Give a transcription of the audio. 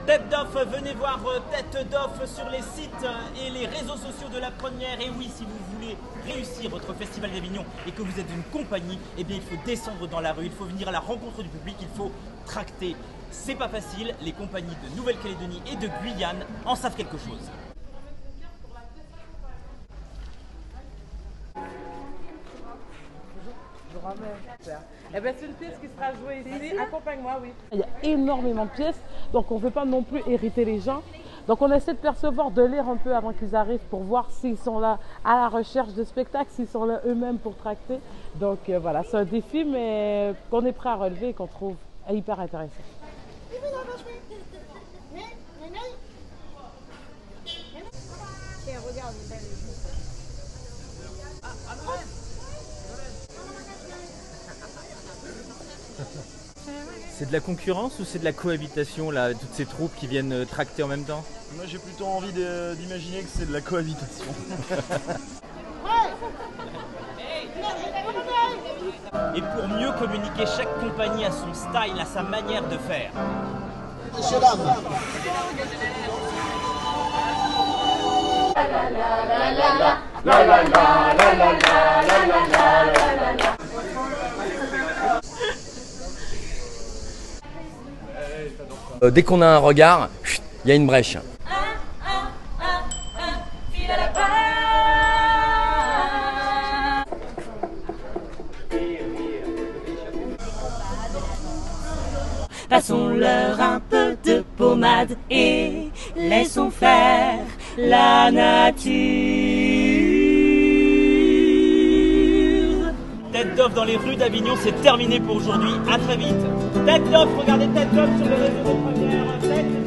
Tête d'off, venez voir Tête d'off sur les sites et les réseaux sociaux de la première. Et oui, si vous voulez réussir votre festival d'Avignon et que vous êtes une compagnie, eh bien il faut descendre dans la rue, il faut venir à la rencontre du public, il faut tracter. C'est pas facile, les compagnies de Nouvelle-Calédonie et de Guyane en savent quelque chose. Eh ben, c'est une pièce qui sera jouée ici. Accompagne-moi, oui. Il y a énormément de pièces, donc on ne veut pas non plus hériter les gens. Donc on essaie de percevoir, de lire un peu avant qu'ils arrivent pour voir s'ils sont là à la recherche de spectacles, s'ils sont là eux-mêmes pour tracter. Donc voilà, c'est un défi, mais qu'on est prêt à relever et qu'on trouve hyper intéressant. Tiens, regarde, C'est de la concurrence ou c'est de la cohabitation là, toutes ces troupes qui viennent tracter en même temps? Moi j'ai plutôt envie d'imaginer que c'est de la cohabitation. Et pour mieux communiquer, chaque compagnie a son style, a sa manière de faire. Messieurs, dames. Dès qu'on a un regard, il y a une brèche. Passons-leur un peu de pommade et laissons faire la nature. Tête d'off dans les rues d'Avignon, c'est terminé pour aujourd'hui. À très vite. Tête d'off, regardez Tête d'off sur les réseaux de première.